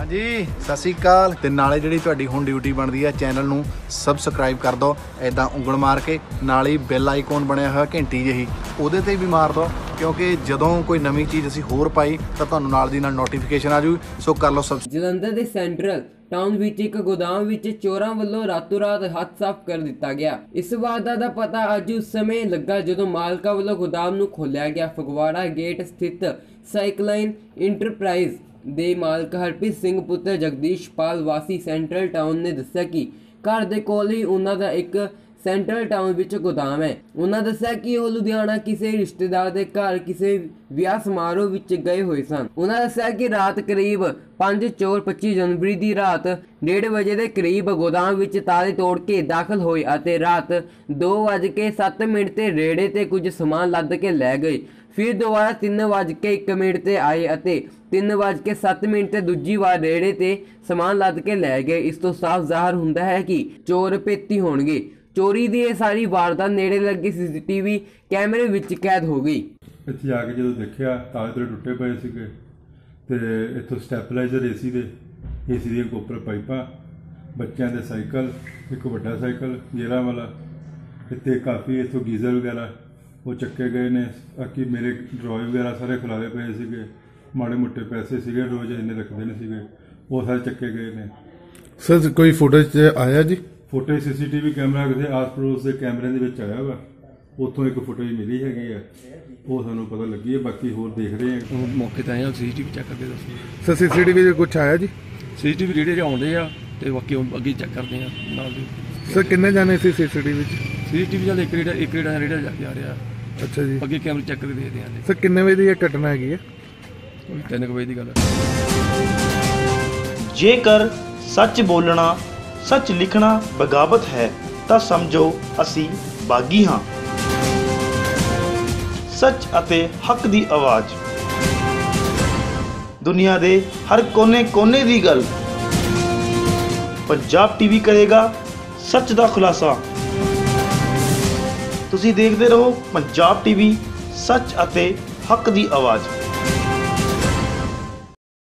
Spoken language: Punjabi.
जी सत श्री अकाल। ते नाले जिहड़ी तुहाडी हुण ड्यूटी बनदी है चैनल नूं सबसक्राइब कर दो, इदां उंगल मार के नाल ही बैल आइकॉन बनया होया घंटी जही उहदे ते भी मार दो, क्योंकि जदों कोई नवीं चीज़ असीं होर पाई तां तुहानूं नाल दी नाल नोटिफिकेशन आ जूगी। सो कर लो सब। ਜਲੰਧਰ ਦੇ ਸੈਂਟਰਲ ਟਾਊਨ ਵਿੱਚ ਇੱਕ ਗੋਦਾਮ ਵਿੱਚ ਚੋਰਾਂ ਵੱਲੋਂ ਰਾਤੋਂ ਰਾਤ ਹੱਥ ਸਾਫ਼ ਕਰ ਦਿੱਤਾ ਗਿਆ। ਇਸ ਵਾਰਦਾਤ ਦਾ ਪਤਾ ਅੱਜ ਉਸ ਸਮੇਂ ਲੱਗਾ ਜਦੋਂ ਮਾਲਕਾਂ ਵੱਲੋਂ ਗੋਦਾਮ ਨੂੰ ਖੋਲ੍ਹਿਆ ਗਿਆ। ਫਗਵਾੜਾ ਗੇਟ ਸਥਿਤ ਸਾਈਕਲਾਈਨ ਇੰਟਰਪ੍ਰਾਈਜ਼ ਦੇ ਮਾਲਕ ਹਰਪ੍ਰੀਤ ਸਿੰਘ ਪੁੱਤਰ ਜਗਦੀਸ਼ ਪਾਲ ਵਾਸੀ ਸੈਂਟਰਲ ਟਾਊਨ ਨੇ ਦੱਸਿਆ ਕਿ ਘਰ ਦੇ ਕੋਲ ਹੀ ਉਹਨਾਂ ਦਾ ਇੱਕ ਸੈਂਟਰਲ ਟਾਊਨ ਵਿੱਚ ਗੋਦਾਮ ਹੈ। ਉਹਨਾਂ ਦੱਸਿਆ ਕਿ ਉਹ ਲੁਧਿਆਣਾ ਕਿਸੇ ਰਿਸ਼ਤੇਦਾਰ ਦੇ ਘਰ ਕਿਸੇ ਵਿਆਹ ਸਮਾਰੋਹ ਵਿੱਚ ਗਏ ਹੋਏ ਸਨ। ਉਹਨਾਂ ਦੱਸਿਆ ਕਿ ਰਾਤ ਕਰੀਬ 5 ਚੋਰ 25 ਜਨਵਰੀ ਦੀ ਰਾਤ 1:30 ਵਜੇ ਦੇ ਕਰੀਬ ਗੋਦਾਮ ਵਿੱਚ ਤਾਲੇ ਤੋੜ ਕੇ ਦਾਖਲ ਹੋਏ ਅਤੇ ਰਾਤ 2:07 ਤੇ ਰੇੜੇ ਤੇ ਕੁਝ ਸਮਾਨ ਲੱਦ ਕੇ ਲੈ ਗਏ। ਫਿਰ ਦੁਬਾਰਾ 3:01 ਤੇ ਆਏ ਅਤੇ 3:07 ਤੇ ਦੂਜੀ ਵਾਰ ਰੇੜੇ ਤੇ ਸਮਾਨ ਲੱਦ ਕੇ ਲੈ ਗਏ। ਇਸ ਤੋਂ ਸਾਫ਼ ਜ਼ਾਹਰ ਹੁੰਦਾ ਹੈ ਕਿ ਚੋਰ ਭੇਤੀ ਹੋਣਗੇ। ਚੋਰੀ ਦੀ ਇਹ ਸਾਰੀ ਵਾਰਦਾਤ ਨੇੜੇ ਲੱਗੇ CCTV ਕੈਮਰੇ ਵਿੱਚ ਕੈਦ ਹੋ ਗਈ। ਇੱਥੇ ਆ ਕੇ ਜਦੋਂ ਦੇਖਿਆ ਤਾਲੇ ਤੂਲੇ ਟੁੱਟੇ ਪਏ ਸੀਗੇ ਤੇ ਇੱਥੋਂ ਸਟੈਪਲਾਈਜ਼ਰ ਏਸੀ ਦੀਆਂ ਉੱਪਰ ਪਾਈਪਾਂ, ਬੱਚਿਆਂ ਦੇ ਸਾਈਕਲ, ਇੱਕ ਵੱਡਾ ਸਾਈਕਲ ਗੇਅਰਾਂ ਵਾਲਾ, ਇੱਥੇ ਕਾਫੀ ਇੱਥੋਂ ਗੀਜ਼ਰ ਵਗੈਰਾ ਉਹ ਚੱਕੇ ਗਏ ਨੇ। ਬਾਕੀ ਮੇਰੇ ਡਰਾਏ ਵਗੈਰਾ ਸਾਰੇ ਖਿਲਾਰੇ ਪਏ ਸੀਗੇ, ਮਾੜੇ ਮੋਟੇ ਪੈਸੇ ਸੀਗੇ ਰੋਜ਼ ਇੰਨੇ ਰੱਖਦੇ ਨਹੀਂ ਸੀਗੇ, ਉਹ ਸਾਰੇ ਚੱਕੇ ਗਏ ਨੇ। ਸਰ ਕੋਈ ਫੁਟੇਜ ਆਇਆ ਜੀ? ਫੁਟੇਜ CCTV ਕੈਮਰਾ ਕਿਸੇ ਆਸ ਪੜੋਸ ਦੇ ਕੈਮਰਿਆਂ ਦੇ ਵਿੱਚ ਆਇਆ ਵਾ, ਉੱਥੋਂ ਇੱਕ ਫੁਟੇਜ ਮਿਲੀ ਹੈਗੀ ਆ, ਉਹ ਸਾਨੂੰ ਪਤਾ ਲੱਗੀ ਹੈ। ਬਾਕੀ ਹੋਰ ਦੇਖ ਰਹੇ ਹਾਂ, ਮੌਕੇ ਤੇ ਆਏ ਆ, CCTV ਚੈੱਕ ਕਰਕੇ ਦੱਸੋ। ਸਰ CCTV 'ਚ ਕੁਛ ਆਇਆ ਜੀ? CCTV ਜਿਹੜੇ ਆਉਂਦੇ ਆ ਤੇ ਬਾਕੀ ਅੱਗੇ ਚੈੱਕ ਕਰਦੇ ਆ ਨਾਲ ਦੀ। ਸਰ ਕਿੰਨੇ ਜਾਣੇ ਸੀ CCTV 'ਚ? CCTV ਨਾਲ ਇੱਕ ਰੇੜਾ ਜਾ ਕੇ ਆ ਰਿਹਾ। ਅੱਛਾ ਜੀ। ਅੱਗੇ ਕੈਮਰੇ ਚੈੱਕ ਕਰਕੇ ਦੇਖਦੇ ਆ। ਸਰ ਕਿੰਨੇ ਵਜੇ ਦੀ ਇਹ ਘਟਨਾ ਹੈਗੀ ਹੈ? 3 ਵਜੇ ਦੀ ਗੱਲ ਹੈ। ਜੇਕਰ ਸੱਚ ਬੋਲਣਾ ਸੱਚ ਲਿਖਣਾ ਬਗਾਵਤ ਹੈ ਤਾਂ ਸਮਝੋ ਅਸੀਂ ਬਾਗੀ ਹਾਂ। ਸੱਚ ਅਤੇ ਹੱਕ ਦੀ ਆਵਾਜ਼, ਦੁਨੀਆ ਦੇ ਹਰ ਕੋਨੇ ਦੀ ਗੱਲ। ਪੰਜਾਬ TV ਕਰੇਗਾ ਸੱਚ ਦਾ ਖੁਲਾਸਾ। ਤੁਸੀਂ ਦੇਖਦੇ ਰਹੋ ਪੰਜਾਬ TV, ਸੱਚ ਅਤੇ ਹੱਕ ਦੀ ਆਵਾਜ਼।